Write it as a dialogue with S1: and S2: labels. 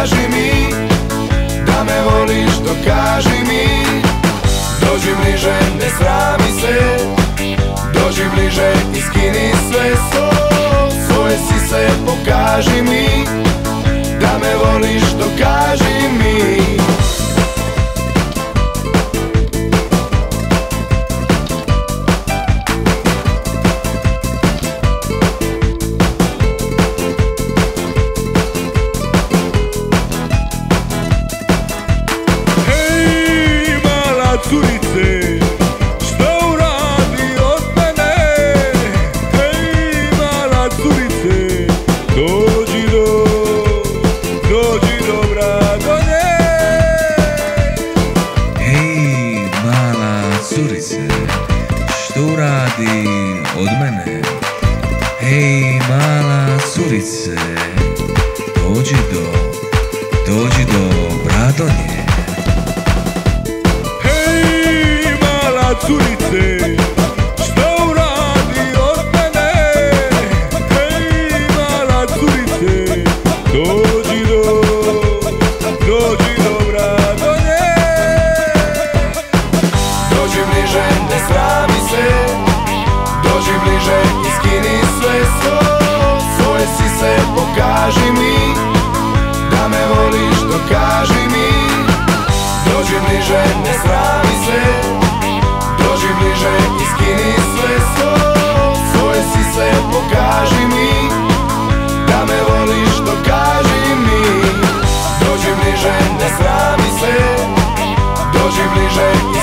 S1: dokaži mi da me voliš, dokaži mi. Dođi bliže, ne srami se, dođi bliže i skini sve svoje sise, pokaži mi da me voliš, dokaži mi.
S2: Curice, šta uradi od mene? Hej, mala curice, dođi dobra do nje.
S3: Hej, mala curice, što uradi od mene? Hej, mala curice, dođi dobra do nje.
S2: Curice, šta uradi od mene? Hej, mala curice, dođi dobra do nje.
S1: Dođi bliže, ne srami se, dođi bliže i skini sve svoje sise, pokaži mi da me voliš, dokaži mi. Dođi bliže, ne srami se, dođi bliže i skini sve svoje sise, pokaži mi da me voliš, dokaži mi. Dođi bliže, ne srami se, dođi bliže